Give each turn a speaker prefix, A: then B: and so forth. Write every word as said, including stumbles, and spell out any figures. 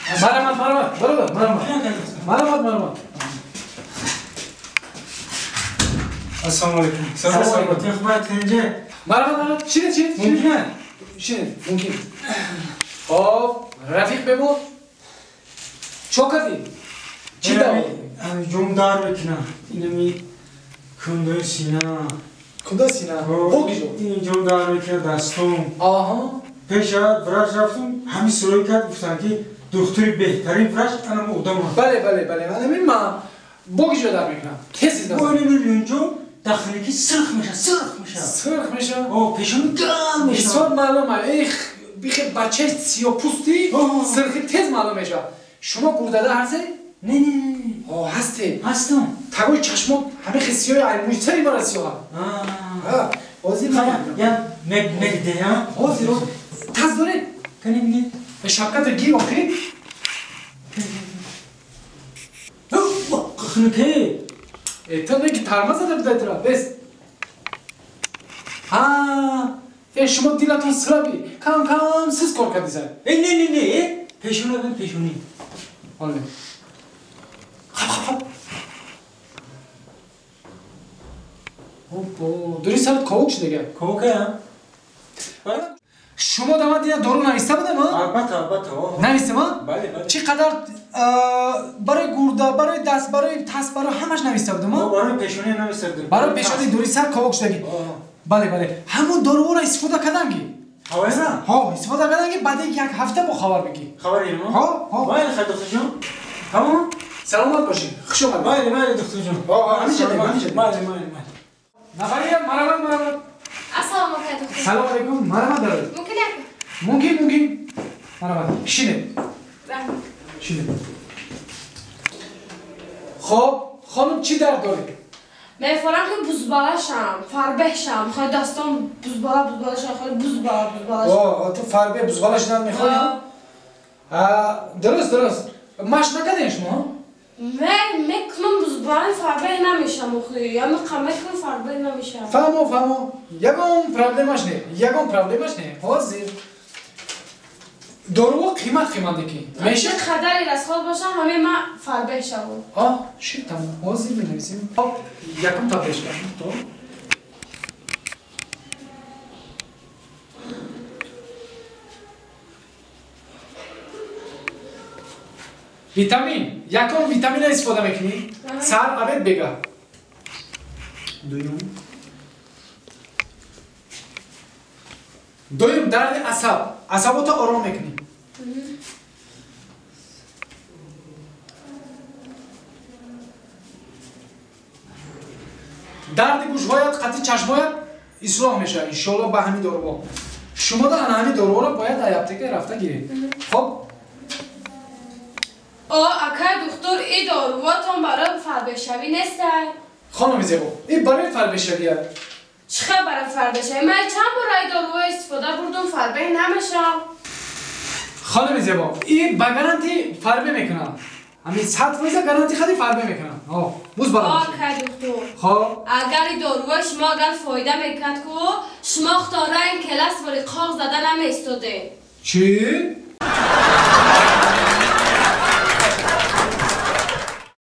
A: مرحمت مرحمت برو مرحمت مرحمت مرحمت
B: السلام علیکم سلام علیکم خدمت اینجا
A: مرحمت مرحمت چیه چیه
B: ممکنه
A: چیه ممکن خب رفیق بمون چو کردی چی داری
B: جون دار بکنم اینمی کنده سینه
A: کنده سینه بگی جو
B: این جون دار بکنم دستم
A: آها
B: پیش وراج رفتم همین سروی کرد گفتن که دکتری بهترین وراج انم اودم
A: بله بله بله من همین من بگی جو در میکنم کسی دست
B: باید میلیون جو داخلی که سرخ میشه سرخ میشه
A: سرخ میشه
B: آه پیشون گرم میشه
A: بسیار معلومه ایخ بیخی بچه سیاه پوستی سرخی تیز معلوم میشه شما گردده هستی؟
B: نه نه نه
A: آه هستی
B: هستم
A: تگوی چشمات همه خیسیای عیمویتری برای سیاه
B: آه
A: بازی
B: خیلی
A: میگم
B: یا مگ مگده ها
A: بازی رو تز داره
B: کنی بینید
A: به شبکت گیر آخی
B: خنکه
A: تو نگی ترمه زده بده ترا بس ها ای شما دیلتون سرابی کم کم سیز کار کردی سر
B: ای نه نه نه پیشونه بین پیشونی
A: حالا اوه دوری سرت کوچ دیگه
B: کوکه هم
A: شما داماد دیگه دورو نویسته بوده ما؟
B: البته البته
A: نویسته ما؟
B: بله بله
A: چقدر برای گرده برای دست برای تست برای همش نویسته بوده
B: ما
A: ما؟
B: برای پیشونی نمیستردیم
A: برای پیشانی دوری سر کوچ دیگه بله بله همون دورو را استفاده کردنگی
B: هوای نه
A: ها استفاده کردنگی بعد یک هفته با خبر بگی
B: خبر اینو
A: ها ها
B: بله خیلی دکتر جون تمام
A: سلامت باشین خوش اومدید
B: بله بله دکتر جون
A: آه همین جده همین جده
B: بله بله بله
A: نفری مرحبا مرحبا
C: السلام علیکم دکتر
A: سلام علیکم مرحبا دارد
C: ممکن یک
A: ممکن ممکن مرحبا شینه شینه خب خانم چی درد داره
C: میفرم که بزباله شم فربه شم خواهی دستان بزباله بزباله شم خواهی بزباله بزباله شم
A: آه تو فربه بزغالش نر میخوایی درست درست مش نکردین شما
C: من میکنم بزباله فربه نمیشم خواهی یا میکنم فربه نمیشم
A: فهمو فهمو یکم پرابلمش نه یکم پرابلمش نه حاضر دورو قیمت قیمت دیگه
C: میشه خدری رسخال باشه همه ما فربه شم
A: آه شی تمام حاضر بنویسیم خب یکم تا پیش کنیم تو ویتامین یکم ویتامین استفاده میکنی سر عبد بگه دویم دویم درد عصب عصباتو آرام میکنی درد گوشهایت خطی چشمهایت اصلاح میشه انشالله به همین دارو شما در همین دارو را باید ایابتک رفته گیرید خب
C: آه اکای دکتر ای دارواتون برای فربه شوی نیسته
A: خانم زیبا این برای فربه شویه
C: چقدر برای فربه شوی من چند بار ای دارو استفاده بردم فربه نمیشم
A: خانم زیبا این با گارانتی فربه میکنم همین صد روز گارانتی خیلی فربه میکنم آه موز بالا
C: آه که دکتر
A: خب
C: اگر این داروی شما اگر فایده میکرد که شما اختاره این کلاس ولی قاق زده نمیستاده
A: چی؟